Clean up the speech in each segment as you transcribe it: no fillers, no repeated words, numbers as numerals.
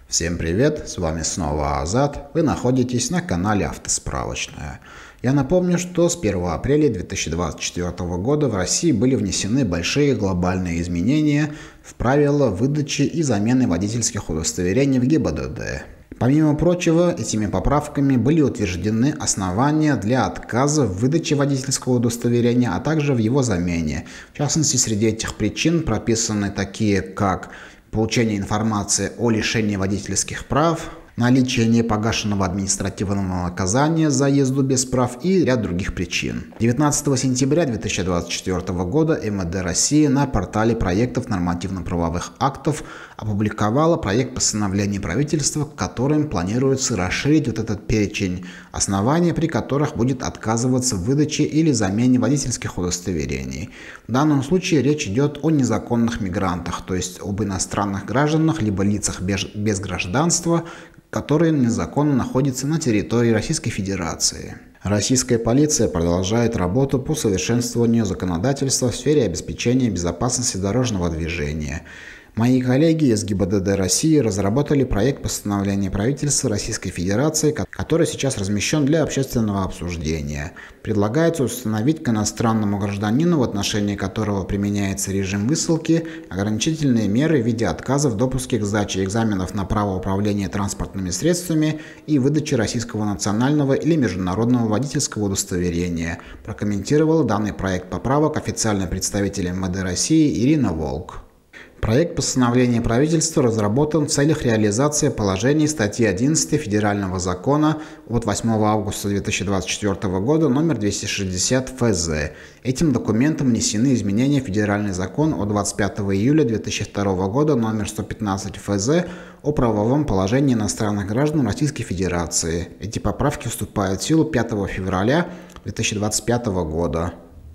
Всем привет, с вами снова Азат, вы находитесь на канале Автосправочная. Я напомню, что с 1 апреля 2024 года в России были внесены большие глобальные изменения в правила выдачи и замены водительских удостоверений в ГИБДД. Помимо прочего, этими поправками были утверждены основания для отказа в выдаче водительского удостоверения, а также в его замене. В частности, среди этих причин прописаны такие, как получение информации о лишении водительских прав, наличие непогашенного административного наказания за езду без прав и ряд других причин. 19 сентября 2024 года МВД России на портале проектов нормативно-правовых актов опубликовала проект постановления правительства, которым планируется расширить этот перечень оснований, при которых будет отказываться в выдаче или замене водительских удостоверений. В данном случае речь идет о незаконных мигрантах, то есть об иностранных гражданах либо лицах без гражданства, которые незаконно находятся на территории Российской Федерации. Российская полиция продолжает работу по совершенствованию законодательства в сфере обеспечения безопасности дорожного движения. Мои коллеги из ГИБДД России разработали проект постановления правительства Российской Федерации, который сейчас размещен для общественного обсуждения. Предлагается установить к иностранному гражданину, в отношении которого применяется режим высылки, ограничительные меры в виде отказа в допуске к сдаче экзаменов на право управления транспортными средствами и выдачи российского национального или международного водительского удостоверения, прокомментировала данный проект поправок официальный представитель МВД России Ирина Волк. Проект постановления правительства разработан в целях реализации положений статьи 11 Федерального закона от 8 августа 2024 года номер 260 ФЗ. Этим документом внесены изменения в Федеральный закон от 25 июля 2002 года номер 115 ФЗ о правовом положении иностранных граждан Российской Федерации. Эти поправки вступают в силу 5 февраля 2025 года.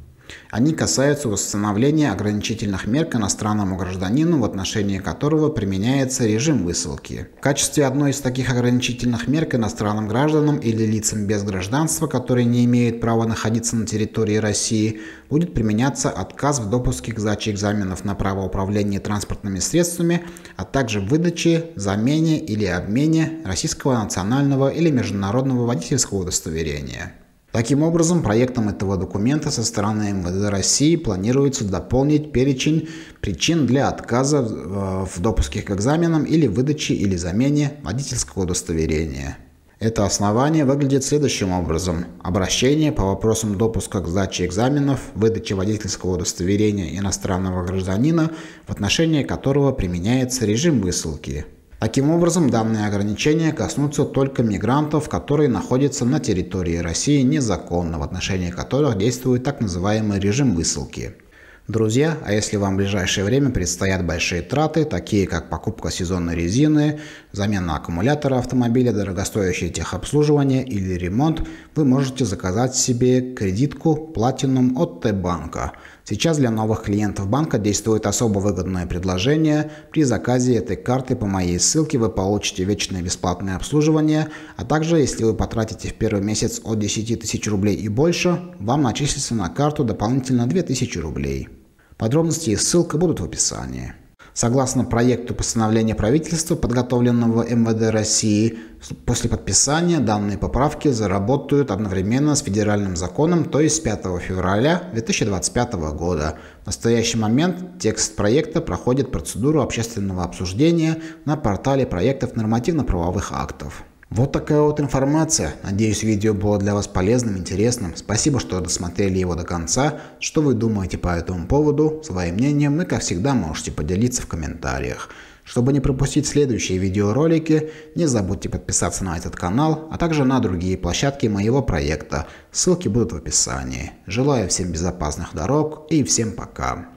Они касаются установления ограничительных мер к иностранному гражданину, в отношении которого применяется режим высылки. В качестве одной из таких ограничительных мер к иностранным гражданам или лицам без гражданства, которые не имеют права находиться на территории России, будет применяться отказ в допуске к сдаче экзаменов на право управления транспортными средствами, а также в выдаче, замене или обмене российского национального или международного водительского удостоверения. Таким образом, проектом этого документа со стороны МВД России планируется дополнить перечень причин для отказа в допуске к экзаменам или выдаче или замене водительского удостоверения. Это основание выглядит следующим образом. Обращение по вопросам допуска к сдаче экзаменов, выдаче водительского удостоверения иностранного гражданина, в отношении которого применяется режим высылки. Таким образом, данные ограничения коснутся только мигрантов, которые находятся на территории России незаконно, в отношении которых действует так называемый режим высылки. Друзья, а если вам в ближайшее время предстоят большие траты, такие как покупка сезонной резины, замена аккумулятора автомобиля, дорогостоящее техобслуживание или ремонт, вы можете заказать себе кредитку Platinum от Т-банка. Сейчас для новых клиентов банка действует особо выгодное предложение. При заказе этой карты по моей ссылке вы получите вечное бесплатное обслуживание, а также, если вы потратите в первый месяц от 10 тысяч рублей и больше, вам начислится на карту дополнительно 2000 рублей. Подробности и ссылка будут в описании. Согласно проекту постановления правительства, подготовленного МВД России, после подписания данные поправки заработают одновременно с федеральным законом, то есть с 5 февраля 2025 года. В настоящий момент текст проекта проходит процедуру общественного обсуждения на портале проектов нормативно-правовых актов. Вот такая вот информация. Надеюсь, видео было для вас полезным, интересным. Спасибо, что досмотрели его до конца. Что вы думаете по этому поводу? Своим мнением вы, как всегда, можете поделиться в комментариях. Чтобы не пропустить следующие видеоролики, не забудьте подписаться на этот канал, а также на другие площадки моего проекта. Ссылки будут в описании. Желаю всем безопасных дорог и всем пока.